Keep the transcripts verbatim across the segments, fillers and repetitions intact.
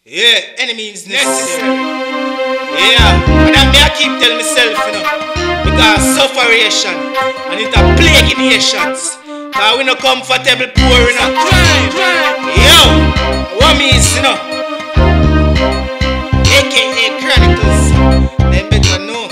Yeah, any means necessary. Yeah, and that me I keep telling myself, you know, because sufferation and it a plague nations. Cause we no comfortable poor, you know. Yo, what means, you know, A K A Chronicles, them better know.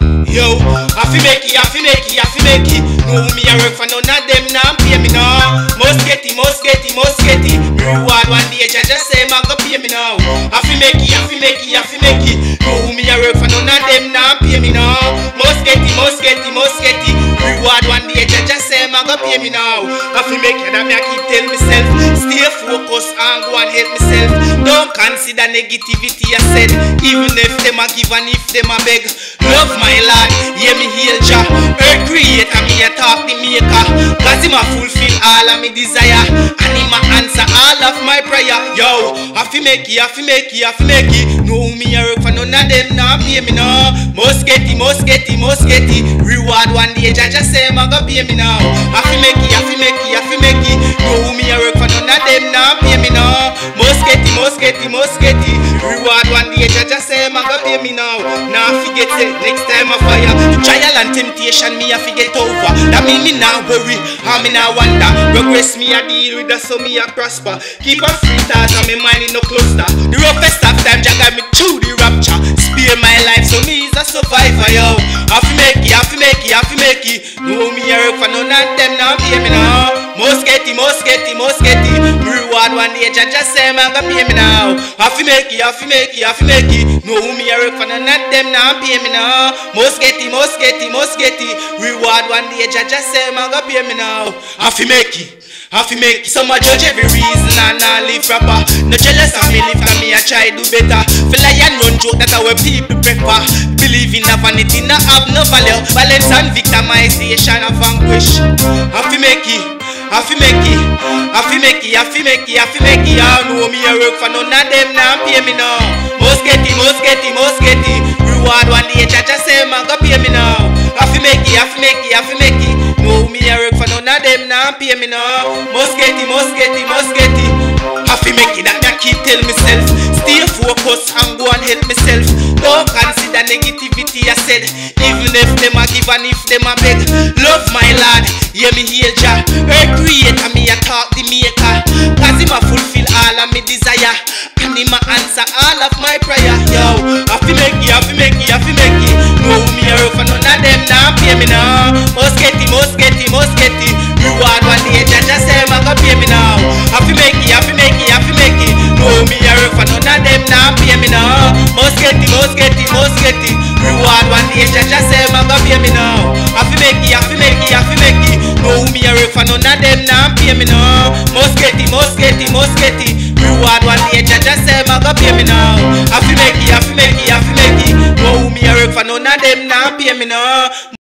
Yo, I fi make it, I fi make it, I fi make it. No me a work for none of them, now pay me now. Must get it, must get it, must get it. Reward one day, I just say, man, go pay me now. I fi make it, I fi make it, I fi make it. No me a work for none of them, now pay me now. Must get it, must get it, must get it. Reward one day, I just say, man, go pay me now. I fi make it, and me I keep telling myself, stay focused and go and help myself. Don't consider negativity, I said. Even if them a give and if them a beg. Love my Lord, hear me heal Jah. Earth creator, me a talk the maker. Cause him a fulfill all of me desire. And him a answer all of my prayer. Yo, I fi make it, I fi make it, I fi make it. No me a work for none of them, now pay me now. Must get it, must get it, must get it. Reward one day, Jah just say, man, go pay me now. I fi make it, I fi make it, I fi make it. No me a work for none of them, now pay me now. Must get it, must get it, must get it. Reward one day, Jah just say, man, go pay me now. Now I forget it, next time I fire. Trial and temptation, me I forget over. That mean me now worry, how me now wonder. Progress me I deal with that, so me I prosper. Keep a free thoughts and me mind in no cluster. The roughest of time, Jah got me through the rapture. Spare my life, so me is a survivor, yo. I fi make it, I fi make it, I fi make it. No me I work for none of them, now pay me now. Must get it, must get it, must get it. Reward one day, Jah just say, man, go pay me now. I fi make it, I fi make it, I fi make it. No me I work for none of them, now pay me now. Must get it, must get it, must get it. Reward one day, Jah just say, man, go pay me now. I fi make it, I fi make it. Some a judge every reason and I live proper. No jealous of me live, cause me I try do better. Feel like and run joke, that's how people prefer. Believe in a vanity, not have no value. Violence and victimization of vanquish. I fi make it, I fi make it, I fi make it, I fi make it, I fi make it. I know me I work for none of them, now pay me now. Must get it, must get it, must get it. Reward one day, Jah just say, man, go pay me now. I fi make it, I fi make it, I fi make it. No me I work for none of them, now pay me now. Must get it, must get it, must get it. I fi make it, that I keep tell myself. Stay focused and go and help myself. Don't consider negativity, I said. Even if them a give and if them a beg. Love my Lord, hear me heal Jah. Earth creator, me a talk the maker. Cause him a fulfill all of me desire. And him a answer all of my prayer. Yo, I fi make it, I fi make it, I fi make it. No me a work for none of them, now pay me now. Must get it, must get it, must get it. Reward one day, Jah just say, man, go pay me now. I fi make it, I fi make it, I fi make it. No me a work for none of them, now pay me now. Must get it, must get it, must get it. Reward one day, Jah just say, man, go pay me now. I fi make it, I fi make it, I fi make it. No me a work for none of them, now pay me now. Must get it, must get it, must get it. Reward one day, Jah just say, man, go pay me now. I fi make it, I fi make it, I fi make it. No me a work for none of them, now pay me now.